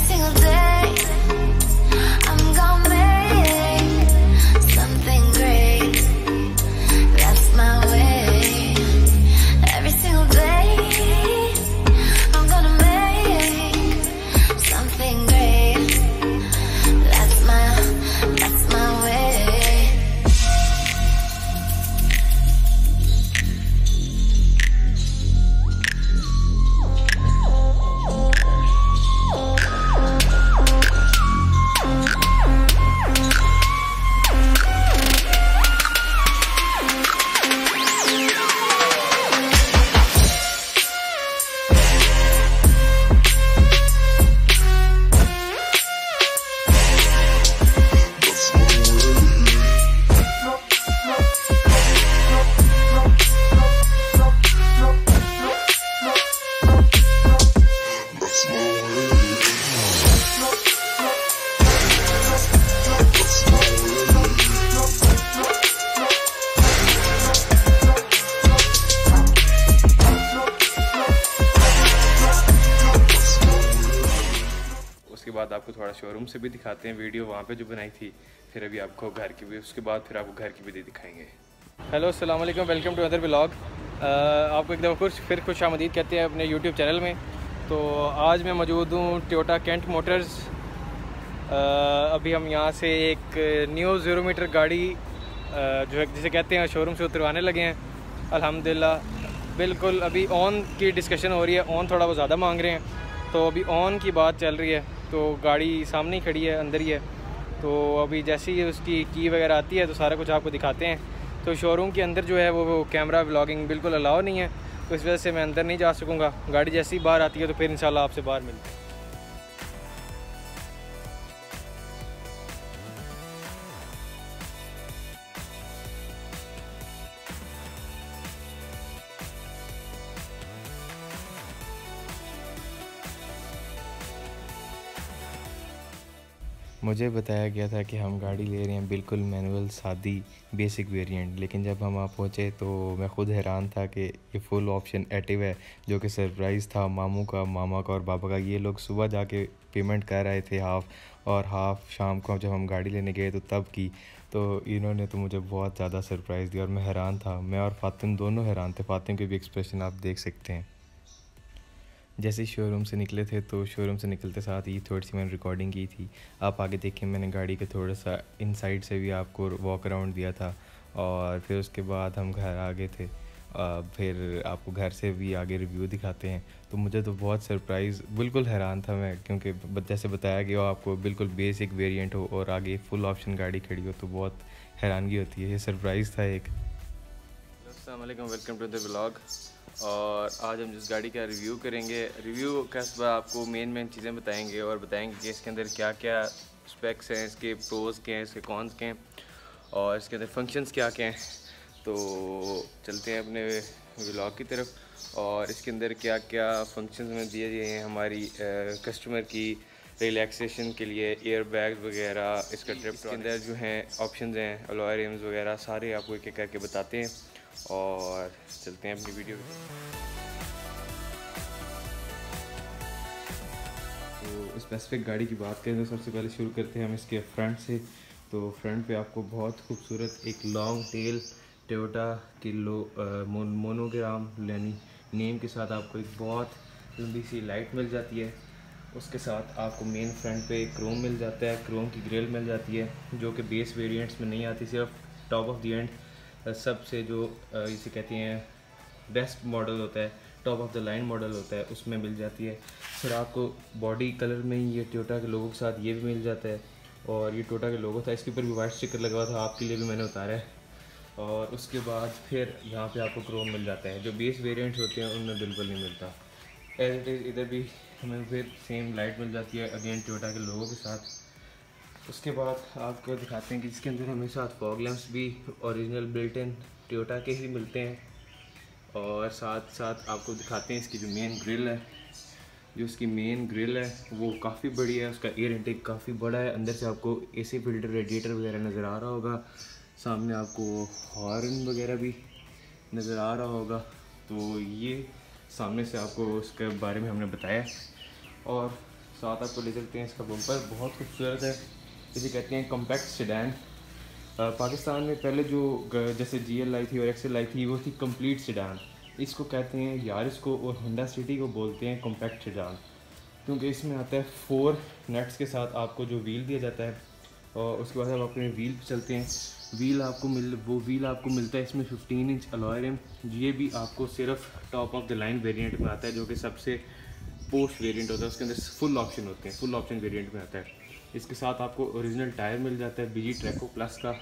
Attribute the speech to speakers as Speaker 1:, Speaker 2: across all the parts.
Speaker 1: single day I'm gonna make something great. That's my way. Every single day I'm gonna make something great. That's my way.
Speaker 2: उसके बाद आपको थोड़ा showroom से भी दिखाते हैं वीडियो वहाँ पे जो बनाई थी, फिर अभी आपको घर की भी, उसके बाद फिर आपको घर की भी दिखाएंगे। हेलो अस्सलाम वालेकुम, वेलकम टू अदर व्लॉग। आपको एक दफ़ा फिर खुश आमदीद कहते हैं अपने यूट्यूब चैनल में। तो आज मैं मौजूद हूँ टोयोटा कैंट मोटर्स। अभी हम यहाँ से एक न्यू 0 मीटर गाड़ी जो है जिसे कहते हैं शोरूम से उतरवाने लगे हैं अल्हम्दुलिल्लाह। बिल्कुल अभी ऑन की डिस्कशन हो रही है, ऑन थोड़ा वो ज़्यादा मांग रहे हैं, तो अभी ऑन की बात चल रही है। तो गाड़ी सामने ही खड़ी है, अंदर ही है। तो अभी जैसे ही उसकी की वगैरह आती है तो सारा कुछ आपको दिखाते हैं। तो शोरूम के अंदर जो है वो कैमरा व्लॉगिंग बिल्कुल अलाउ नहीं है, तो इस वजह से मैं अंदर नहीं जा सकूँगा। गाड़ी जैसी ही बाहर आती है तो फिर इंशाल्लाह आपसे बाहर मिलते हैं। मुझे बताया गया था कि हम गाड़ी ले रहे हैं बिल्कुल मैनुअल सादी बेसिक वेरिएंट, लेकिन जब हम वहाँ पहुँचे तो मैं ख़ुद हैरान था कि ये फुल ऑप्शन एक्टिव है, जो कि सरप्राइज़ था मामू का, मामा का और पापा का। ये लोग सुबह जाके पेमेंट कर रहे थे हाफ़, और हाफ़ शाम को जब हम गाड़ी लेने गए तो तब की। तो इन्होंने तो मुझे बहुत ज़्यादा सरप्राइज़ दिया और मैं हैरान था। मैं और फ़ातिम दोनों हैरान थे। फ़ातिम के भी एक्सप्रेशन आप देख सकते हैं। जैसे ही शोरूम से निकले थे तो शोरूम से निकलते साथ ही थोड़ी सी मैंने रिकॉर्डिंग की थी, आप आगे देखें। मैंने गाड़ी के थोड़ा सा इनसाइड से भी आपको वॉक अराउंड दिया था, और फिर उसके बाद हम घर आ गए थे। फिर आपको घर से भी आगे रिव्यू दिखाते हैं। तो मुझे तो बहुत सरप्राइज़, बिल्कुल हैरान था मैं, क्योंकि जैसे बताया गया हो आपको बिल्कुल बेसिक वेरिएंट हो और आगे फुल ऑप्शन गाड़ी खड़ी हो तो बहुत हैरानगी होती है। ये सरप्राइज़ था एक। अस्सलाम वालेकुम, वेलकम टू द व्लॉग। और आज हम जिस गाड़ी का रिव्यू करेंगे, रिव्यू का आपको मेन चीज़ें बताएंगे और बताएंगे कि इसके अंदर क्या क्या स्पेक्स हैं, इसके प्रोज क्या हैं, इसके कॉन्स क्या हैं और इसके अंदर फंक्शंस क्या क्या हैं। तो चलते हैं अपने व्लॉग की तरफ। और इसके अंदर क्या क्या फंक्शंस में दिए गए हैं हमारी कस्टमर की रिलैक्सेशन के लिए, एयर बैग वगैरह, इसका ट्रिप के अंदर जो हैं ऑप्शंस हैं, अलॉय रिम्स वगैरह सारे आपको एक एक करके बताते हैं और चलते हैं अपनी वीडियो। तो स्पेसिफिक गाड़ी की बात करें तो सबसे पहले शुरू करते हैं हम इसके फ्रंट से। तो फ्रंट पे आपको बहुत खूबसूरत एक लॉन्ग टेल टोयोटा की मोनोग्राम यानी नेम के साथ आपको एक बहुत लंबी सी लाइट मिल जाती है। उसके साथ आपको मेन फ्रंट पे क्रोम मिल जाता है, क्रोम की ग्रिल मिल जाती है, जो कि बेस वेरिएंट्स में नहीं आती, सिर्फ टॉप ऑफ द एंड सबसे जो इसे कहते हैं बेस्ट मॉडल होता है, top of the line model होता है, उसमें मिल जाती है। फिर आपको बॉडी कलर में ये टोयोटा के लोगों के साथ ये भी मिल जाता है, और ये टोयोटा के लोगो था, इसके ऊपर भी वाइट स्टिकर लगा हुआ था, आपके लिए भी मैंने उतारा है। और उसके बाद फिर यहाँ पे आपको क्रोम मिल जाता है, जो बेस वेरिएंट्स होते हैं उनमें बिल्कुल नहीं मिलता। एज इट इज़ इधर भी हमें फिर सेम लाइट मिल जाती है, अगेन टोयोटा के लोगों के साथ। उसके बाद आपको दिखाते हैं कि इसके अंदर हमें साथ फॉग लैंप्स भी ओरिजिनल बिल्ट इन टोयोटा के ही मिलते हैं। और साथ साथ आपको दिखाते हैं इसकी जो मेन ग्रिल है, जो इसकी मेन ग्रिल है वो काफ़ी बड़ी है, उसका एयर इनटेक काफ़ी बड़ा है। अंदर से आपको एसी फिल्टर, रेडिएटर वगैरह नज़र आ रहा होगा, सामने आपको हॉर्न वगैरह भी नज़र आ रहा होगा। तो ये सामने से आपको उसके बारे में हमने बताया। और साथ आपको ले चलते हैं। इसका बम्पर बहुत खूबसूरत है, इसे कहते हैं कॉम्पैक्ट सेडान। पाकिस्तान में पहले जो जैसे GL आई थी और XL आई थी वो थी कंप्लीट सेडान। इसको कहते हैं यारिस को और होंडा सिटी को बोलते हैं कॉम्पैक्ट सेडान, क्योंकि इसमें आता है 4 नट्स के साथ आपको जो व्हील दिया जाता है। और उसके बाद आप अपने व्हील पे चलते हैं। व्हील आपको मिलता है इसमें 15 इंच अलॉय रिम। ये भी आपको सिर्फ top of the line variant में आता है, जो कि सबसे पोस्ट वेरिएंट होता है। उसके अंदर फुल ऑप्शन होते हैं, फुल ऑप्शन वेरिएंट में आता है। इसके साथ आपको ओरिजिनल टायर मिल जाता है, BG ट्रैको प्लस का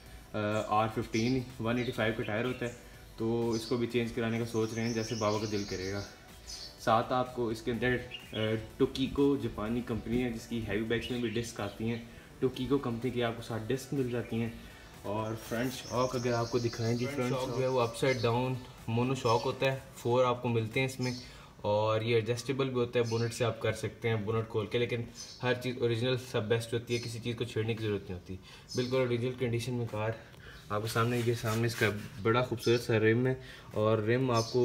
Speaker 2: R15 185 का टायर होता है। तो इसको भी चेंज कराने का सोच रहे हैं, जैसे बाबा का दिल करेगा। साथ आपको इसके अंदर टोकीको जापानी कंपनी है जिसकी हैवी बाइक्स में भी डिस्क आती हैं। टोकीको कंपनी की आपको 7 डिस्क मिल जाती हैं। और फ्रंट शॉक अगर आपको दिखाएं जी, फ्रंट शॉक जो है वो अपसाइड डाउन मोनो शॉक होता है। 4 आपको मिलते हैं इसमें, और ये एडजस्टेबल भी होता है। बोनट से आप कर सकते हैं बोनट खोल के, लेकिन हर चीज़ ओरिजिनल सब बेस्ट होती है, किसी चीज़ को छेड़ने की ज़रूरत नहीं होती। बिल्कुल ओरिजिनल कंडीशन में कार आपको सामने इसका बड़ा खूबसूरत सा रिम है। और रिम आपको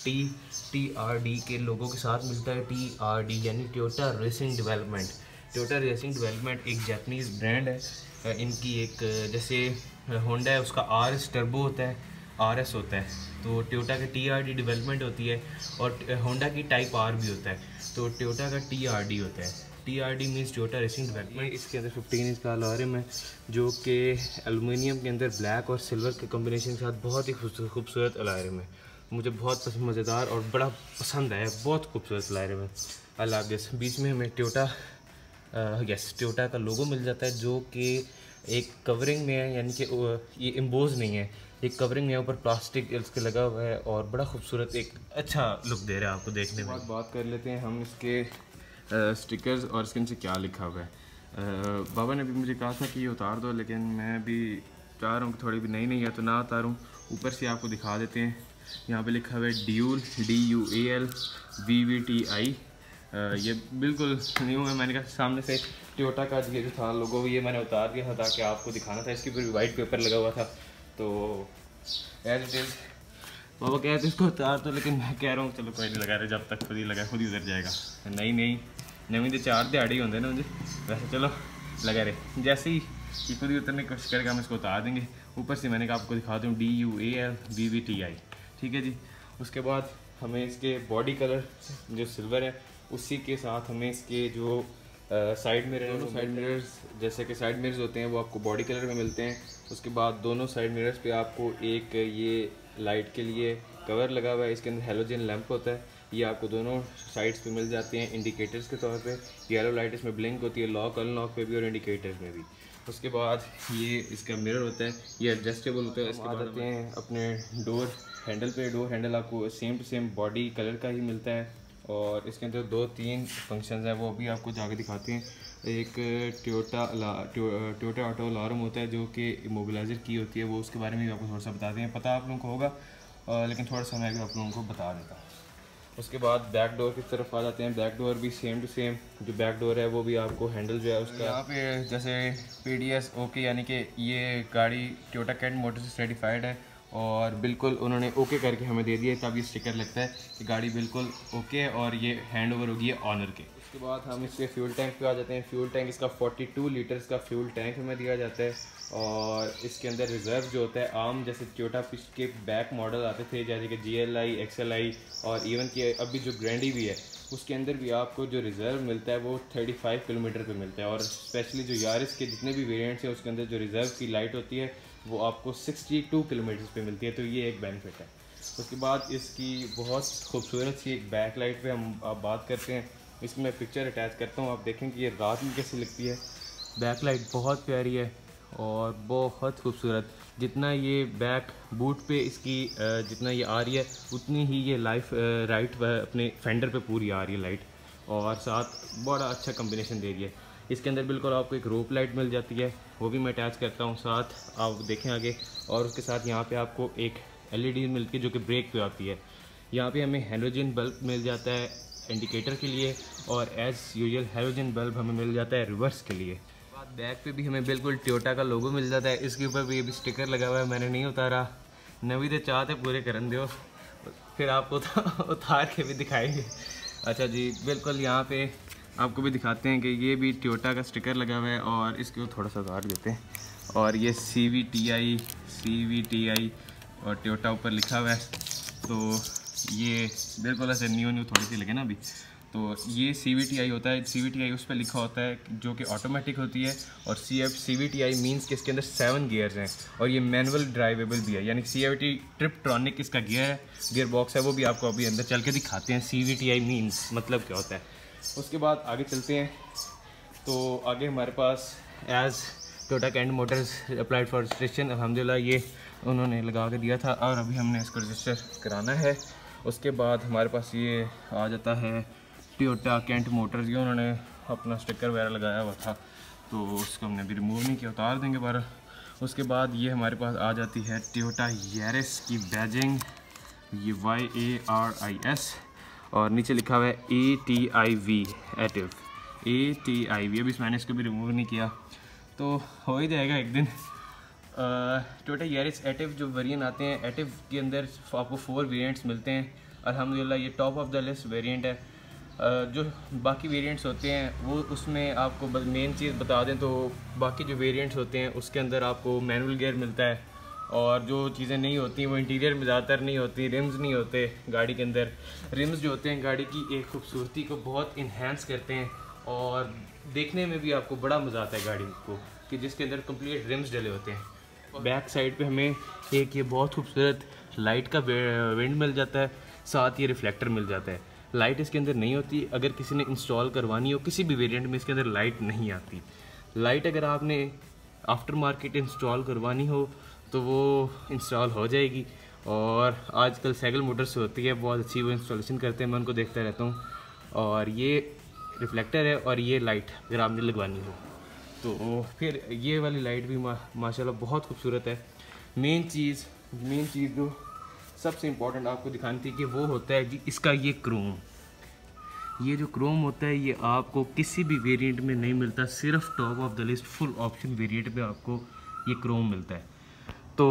Speaker 2: TRD के लोगों के साथ मिलता है। TRD यानी Toyota racing development. Toyota racing development एक जापानीज़ ब्रांड है। इनकी एक जैसे होंडा है उसका RS टर्बो होता है, RS होता है, तो टोयोटा का TRD डेवलपमेंट होती है। और होंडा की टाइप R भी होता है, तो टोयोटा का TRD होता है। TRD means Toyota racing development. इसके अंदर 15 इंच का अलॉय रिम है, जो कि एलुमिनियम के अंदर ब्लैक और सिल्वर के कॉम्बिनेशन के साथ बहुत ही खूबसूरत अलॉय रिम है। मुझे बहुत मज़ेदार और बड़ा पसंद आया, बहुत खूबसूरत अलॉय रिम है। अल्लाह हाफ़िज़। बीच में हमें टोयोटा का लोगो मिल जाता है, जो कि एक कवरिंग में है, यानी कि ये एम्बोज नहीं है, एक कवरिंग में ऊपर प्लास्टिक इसके लगा हुआ है और बड़ा खूबसूरत एक अच्छा लुक दे रहा है आपको देखने में। बात कर लेते हैं हम इसके स्टिकर्स और इसके नीचे क्या लिखा हुआ है। बाबा ने भी मुझे कहा था कि ये उतार दो, लेकिन मैं भी चाह रहा हूँ कि थोड़ी भी नई है तो ना उतारूँ। ऊपर से आपको दिखा देते हैं, यहाँ पे लिखा हुआ है ड्यूल DUAL VVTI। ये बिल्कुल न्यू है। मैंने कहा सामने से टोयोटा का ये जो था लोगो ये मैंने उतार दिया था ताकि आपको दिखाना था। इसके ऊपर वाइट पेपर लगा हुआ था, तो एज इट इज़ बाबा कह रहे थे इसको उतार तो, लेकिन मैं कह रहा हूँ चलो कोई नहीं लगा रहे, जब तक खुद ही उतर जाएगा। नवी तो 4 दिहाड़ी होंगे ना मुझे, वैसे चलो लगा रहे। जैसे ही ये खुद ही उतरने की कोशिश करेगा हम इसको उतार देंगे। ऊपर से मैंने कहा आपको दिखा दूँ DUAL VVTI, ठीक है जी। उसके बाद हमें इसके बॉडी कलर जो सिल्वर है, उसी के साथ हमें इसके जो साइड मिरर्स जैसे कि साइड मिरर्स होते हैं वो आपको बॉडी कलर में मिलते हैं। उसके बाद दोनों साइड मिरर्स पे आपको एक ये लाइट के लिए कवर लगा हुआ है, इसके अंदर हेलोजन लैंप होता है। ये आपको दोनों साइड्स पे मिल जाते हैं इंडिकेटर्स के तौर पे। येलो लाइट इसमें ब्लिंक होती है लॉक अनलॉक पे भी और इंडिकेटर्स में भी। उसके बाद ये इसका मिरर होता है, ये एडजस्टेबल होता है। इसके बाद आते हैं अपने डोर हैंडल पे। डोर हैंडल आपको same to same body colour का ही मिलता है, और इसके अंदर 2-3 फंक्शंस हैं, वो भी आपको जाके दिखाते हैं। एक टोयोटा ऑटो अलार्म होता है जो कि इमोबिलाइजर की होती है, वो उसके बारे में भी आपको थोड़ा सा बताते हैं। पता आप लोगों को होगा, लेकिन थोड़ा सा मैं भी आप लोगों को बता देता हूँ। उसके बाद बैक डोर की तरफ आ जाते हैं। बैक डोर भी सेम टू सेम जो बैक डोर है वो भी आपको हैंडल जो है उसका यहाँ पे जैसे PDS ओके, यानी कि ये गाड़ी टोयोटा कैट मोटर से सर्टिफाइड है और बिल्कुल उन्होंने ओके करके हमें दे दिया, तब ये स्टिकर लगता है कि गाड़ी बिल्कुल ओके है और ये हैंड ओवर होगी ऑनर के। उसके बाद हम इसके फ्यूल टैंक पे आ जाते हैं। फ्यूल टैंक इसका 42 लीटर्स का फ्यूल टैंक हमें दिया जाता है, और इसके अंदर रिज़र्व जो होता है आम जैसे टोयोटा के बैक मॉडल आते थे जैसे कि GLI XLI और इवन कि अभी जो ग्रैंडी भी है उसके अंदर भी आपको जो रिज़र्व मिलता है वो 35 किलोमीटर पे मिलता है। और स्पेशली जो यारिस के जितने भी वेरिएंट्स हैं उसके अंदर जो रिज़र्व की लाइट होती है वो आपको 62 किलोमीटर पे मिलती है, तो ये एक बेनिफिट है। उसके बाद इसकी बहुत खूबसूरत सी एक बैक लाइट पे हम आप बात करते हैं। इसमें मैं पिक्चर अटैच करता हूँ, आप देखें कि ये रात में कैसी लगती है। बैक लाइट बहुत प्यारी है और बहुत खूबसूरत। जितना ये बैक बूट पे इसकी जितना ये आ रही है उतनी ही ये राइट अपने फेंडर पे पूरी आ रही है लाइट, और साथ बड़ा अच्छा कम्बिनेशन दे रही है। इसके अंदर बिल्कुल आपको एक रोप लाइट मिल जाती है, वो भी मैं अटैच करता हूँ साथ, आप देखें आगे। और उसके साथ यहाँ पे आपको एक LED मिलती है जो कि ब्रेक पे आती है। यहाँ पे हमें हैलोजन बल्ब मिल जाता है इंडिकेटर के लिए, और एज़ यूजुअल हैलोजन बल्ब हमें मिल जाता है रिवर्स के लिए। बैक पे भी हमें बिल्कुल टोयोटा का लोगो मिल जाता है। इसके ऊपर भी ये भी स्टिकर लगा हुआ है, मैंने नहीं उतारा। नवी तो चाहते पूरे करन दो, फिर आपको उतार के भी दिखाएंगे। अच्छा जी, बिल्कुल यहाँ पे आपको भी दिखाते हैं कि ये भी टोयोटा का स्टिकर लगा हुआ है और इसको थोड़ा सा उतार देते हैं। और ये CVTI और टोयोटा ऊपर लिखा हुआ है। तो ये बिल्कुल ऐसे न्यू थोड़ी सी लगे ना अभी। तो ये CVTI होता है, CVTI उस पर लिखा होता है जो कि ऑटोमेटिक होती है। और CVTI मीन्स कि इसके अंदर 7 गियर्स हैं और ये मैनुअल ड्राइवेबल भी है, यानी CVT ट्रिपट्रॉनिक इसका गियर बॉक्स है, वो भी आपको अभी अंदर चल के दिखाते हैं CVTI मीन्स मतलब क्या होता है। उसके बाद आगे चलते हैं। तो आगे हमारे पास as Toyota Cantt motors applied for registration, अल्हम्दुलिल्लाह ये उन्होंने लगा के दिया था और अभी हमने इसको रजिस्टर कराना है। उसके बाद हमारे पास ये आ जाता है टोयोटा कैंट मोटर्स, ये उन्होंने अपना स्टिकर वगैरह लगाया हुआ था तो उसको हमने अभी रिमूव नहीं किया, उतार देंगे बार। उसके बाद ये हमारे पास आ जाती है टोयोटा यारिस की बैजिंग, ये YARIS और नीचे लिखा हुआ है ATIV एटिव, ATIV। अभी मैंने इसको भी रिमूव नहीं किया तो हो ही जाएगा एक दिन। टोयोटा यारिस एटिव जो वेरिएंट आते हैं, एटिव के अंदर आपको 4 वेरिएंट्स मिलते हैं। अल्हम्दुलिल्लाह ये top of the list variant है। जो बाकी वेरिएंट्स होते हैं वो उसमें आपको मेन चीज़ बता दें तो बाकी जो वेरिएंट्स होते हैं उसके अंदर आपको मैनुअल गियर मिलता है और जो चीज़ें नहीं होती वो इंटीरियर में ज़्यादातर नहीं होती। रिम्स नहीं होते गाड़ी के अंदर। रिम्स जो होते हैं गाड़ी की एक खूबसूरती को बहुत इन्हेंस करते हैं और देखने में भी आपको बड़ा मज़ा आता है गाड़ी को, कि जिसके अंदर कंप्लीट रिम्स डले होते हैं। बैक साइड पे हमें एक ये बहुत खूबसूरत लाइट का विंड मिल जाता है, साथ ये रिफ्लेक्टर मिल जाता है। लाइट इसके अंदर नहीं होती, अगर किसी ने इंस्टॉल करवानी हो किसी भी वेरिएंट में इसके अंदर लाइट नहीं आती। लाइट अगर आपने आफ्टर मार्केट इंस्टॉल करवानी हो तो वो इंस्टॉल हो जाएगी और आजकल साइकिल मोटर्स से होती है, बहुत अच्छी वो इंस्टॉलेशन करते हैं, मैं उनको देखता रहता हूँ। और ये रिफ्लेक्टर है और ये लाइट अगर आपने लगवानी हो तो फिर ये वाली लाइट भी माशाल्लाह बहुत खूबसूरत है। मेन चीज़ जो सबसे इम्पॉर्टेंट आपको दिखानी थी कि वो होता है जी इसका ये क्रोम। ये जो क्रोम होता है ये आपको किसी भी वेरिएंट में नहीं मिलता, सिर्फ top of the list full option variant पे आपको ये क्रोम मिलता है। तो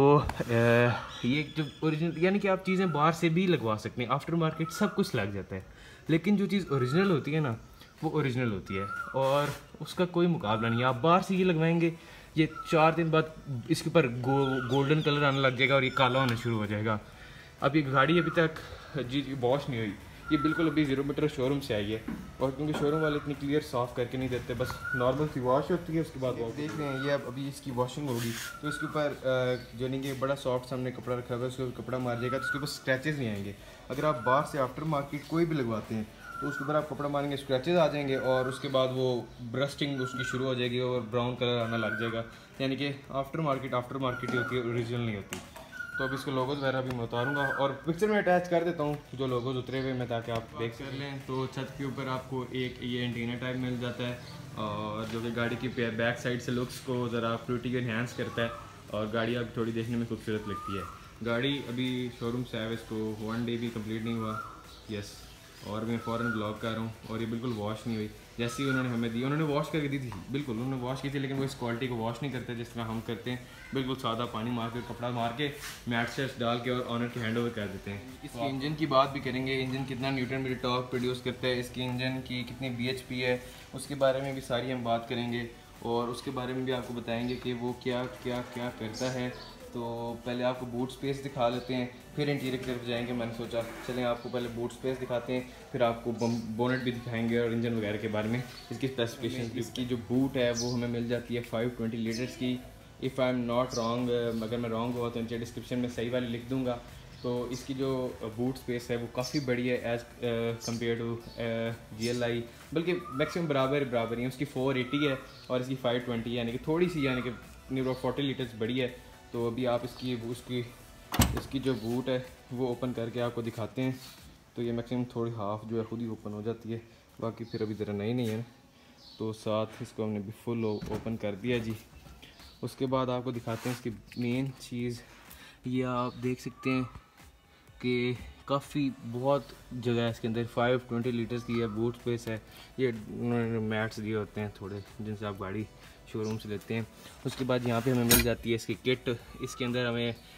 Speaker 2: ये जो ओरिजिनल यानी कि आप चीज़ें बाहर से भी लगवा सकते हैं, आफ्टर मार्केट सब कुछ लग जाता है, लेकिन जो चीज़ ओरिजिनल होती है ना वो ओरिजिनल होती है और उसका कोई मुकाबला नहीं है। आप बाहर से ये लगवाएंगे, ये 4 दिन बाद इसके ऊपर गोल्डन कलर आने लग जाएगा और ये काला होना शुरू हो जाएगा। अब ये गाड़ी अभी तक जी वॉश नहीं हुई, ये बिल्कुल अभी 0 मीटर शोरूम से आई है और क्योंकि शोरूम वाले इतनी क्लियर साफ़ करके नहीं देते, बस नॉर्मल सी वॉश होती है उसके बाद देख रहे हैं। ये अभी इसकी वॉशिंग होगी तो इसके ऊपर जो नहीं कि बड़ा सॉफ्ट सामने कपड़ा रखा हुआ है उसके ऊपर कपड़ा मार जाएगा तो उसके ऊपर स्क्रैचेस नहीं आएंगे। अगर आप बाहर से आफ्टर मार्केट कोई भी लगवाते हैं तो उसके ऊपर आप कपड़ा मारेंगे स्क्रैचेस आ जाएंगे और उसके बाद वो ब्रस्टिंग उसकी शुरू हो जाएगी और ब्राउन कलर आना लग जाएगा, यानी कि आफ्टर मार्केट ही होती है, ओरिजिनल नहीं होती। तो अब इसके लोगोज वगैरह भी मैं उतारूँगा और पिक्चर में अटैच कर देता हूँ जो लोगोज उतरे हुए मैं, ताकि आप देख कर लें। तो छत के ऊपर आपको एक ये एंटीना टाइप मिल जाता है और जो कि गाड़ी की बैक साइड से लुक्स को ज़रा फ्रूटी को इन्हांस करता है और गाड़ी अब थोड़ी देखने में खूबसूरत लगती है। गाड़ी अभी शोरूम से आया, इसको 1 डे भी कंप्लीट नहीं हुआ, यस, और मैं फ़ौरन ब्लॉग कर रहा हूँ और ये बिल्कुल वॉश नहीं हुई। जैसे ही उन्होंने हमें दी, उन्होंने वॉश करके दी थी, बिल्कुल उन्होंने वॉश की थी, लेकिन वो इस क्वालिटी को वॉश नहीं करते जिस तरह हम करते हैं। बिल्कुल सादा पानी मार के कपड़ा मार के मैट शेट्स डाल के और ऑनर के हैंड ओवर कर देते हैं। इसके इंजन की बात भी करेंगे, इंजन कितना न्यूटन मीटर टॉर्क प्रोड्यूस करता है, इसकी इंजन की कितनी BHP है, उसके बारे में भी सारी हम बात करेंगे और उसके बारे में भी आपको बताएंगे कि वो क्या क्या क्या करता है। तो पहले आपको बूट स्पेस दिखा लेते हैं, फिर इंटीरियर की तरफ जाएंगे। मैंने सोचा चलें आपको पहले बूट स्पेस दिखाते हैं, फिर आपको बोनेट भी दिखाएंगे और इंजन वगैरह के बारे में, इसकी स्पेसिफिकेशन। इसकी जो बूट है वो हमें मिल जाती है 520 लीटर्स की, if I am not wrong, अगर मैं रॉन्ग हुआ तो नीचे डिस्क्रिप्शन में सही वाली लिख दूँगा। तो इसकी जो बूट स्पेस है वो काफ़ी बड़ी है एज़ कम्पेयर टू GLI, बल्कि मैक्सिमम बराबर ही है। उसकी 480 है और इसकी 520 है, यानी कि थोड़ी सी, यानी कि नियर 40 लीटर्स बड़ी है। तो अभी आप इसकी जो बूट है वो ओपन करके आपको दिखाते हैं। तो ये मैक्सिमम थोड़ी हाफ जो है खुद ही ओपन हो जाती है, बाकी फिर अभी ज़रा नहीं है। तो साथ इसको हमने भी फुल ओपन कर दिया जी। उसके बाद आपको दिखाते हैं इसकी मेन चीज़, ये आप देख सकते हैं कि काफ़ी बहुत जगह है इसके अंदर, 520 लीटर्स की है बूट स्पेस है। ये उन्होंने मैट्स दिए होते हैं थोड़े जिनसे आप गाड़ी शोरूम से लेते हैं। उसके बाद यहाँ पे हमें मिल जाती है इसकी किट, इसके अंदर हमें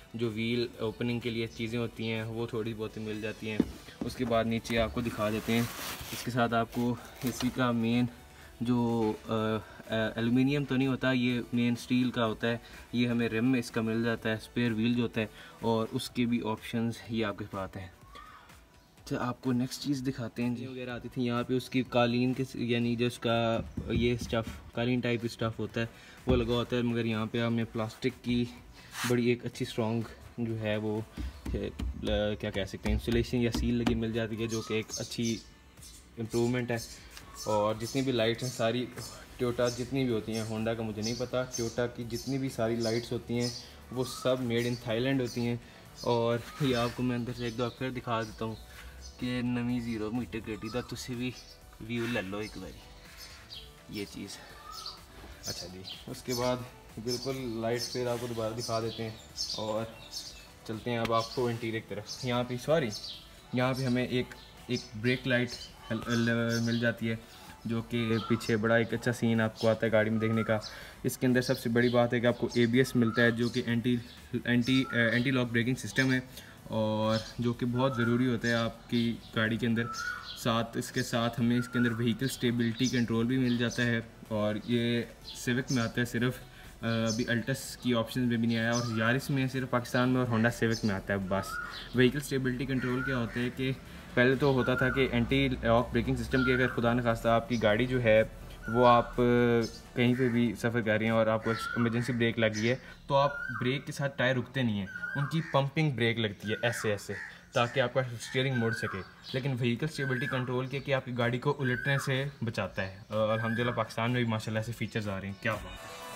Speaker 2: जो व्हील ओपनिंग के लिए चीज़ें होती हैं वो थोड़ी बहुत मिल जाती हैं। उसके बाद नीचे आपको दिखा देते हैं, इसके साथ आपको इसी का मेन जो एलुमिनियम तो नहीं होता, ये मेन स्टील का होता है, ये हमें रिम में इसका मिल जाता है, स्पेयर व्हील जो होता है, और उसके भी ऑप्शंस ये आपके पास हैं। तो आपको नेक्स्ट चीज़ दिखाते हैं जी। वगैरह आती थी यहाँ पे उसकी कालीन के, यानी जो उसका ये स्टफ़ कालीन टाइप स्टफ़ होता है वो लगा होता है, मगर यहाँ पे हमें प्लास्टिक की बड़ी एक अच्छी स्ट्रॉन्ग जो है वो क्या कह सकते हैं इंसुलेशन या सील लगी मिल जाती है, जो कि एक अच्छी इम्प्रूवमेंट है। और जितनी भी लाइट्स हैं सारी टोयोटा जितनी भी होती हैं, होंडा का मुझे नहीं पता, टोयोटा की जितनी भी सारी लाइट्स होती हैं वो सब मेड इन थाईलैंड होती हैं। और ये आपको मैं अंदर से एक दो फिर दिखा देता हूँ कि नवी 0 मीटर गड्डी का तुसी भी व्यू ले लो एक बारी, ये चीज़। अच्छा जी, उसके बाद बिल्कुल लाइट फिर आपको दोबारा दिखा देते हैं और चलते हैं अब आपको इंटीरियर की तरफ। यहाँ पे हमें एक ब्रेक लाइट मिल जाती है, जो कि पीछे बड़ा एक अच्छा सीन आपको आता है गाड़ी में देखने का। इसके अंदर सबसे बड़ी बात है कि आपको ABS मिलता है, जो कि एंटी लॉक ब्रेकिंग सिस्टम है, और जो कि बहुत ज़रूरी होता है आपकी गाड़ी के अंदर। इसके साथ हमें इसके अंदर व्हीकल स्टेबिलिटी कंट्रोल भी मिल जाता है, और ये सिविक में आता है सिर्फ, अभी अल्टस की ऑप्शन में भी नहीं आया, और यारिस में सिर्फ पाकिस्तान में और होंडा सिविक में आता है बस। व्हीकल स्टेबिलिटी कंट्रोल क्या होता है कि पहले तो होता था कि एंटी लॉक ब्रेकिंग सिस्टम की अगर खुदा न खास्ता आपकी गाड़ी जो है वो आप कहीं पे भी सफ़र कर रही हैं और आपको इमरजेंसी ब्रेक लगी है, तो आप ब्रेक के साथ टायर रुकते नहीं हैं, उनकी पंपिंग ब्रेक लगती है ऐसे ताकि आपका स्टीयरिंग मुड़ सके। लेकिन व्हीकल स्टेबिलिटी कंट्रोल के कि आपकी गाड़ी को उलटने से बचाता है, और अल्हम्दुलिल्लाह पाकिस्तान में भी माशाल्लाह ऐसे फीचर्स आ रहे हैं। क्या बात है।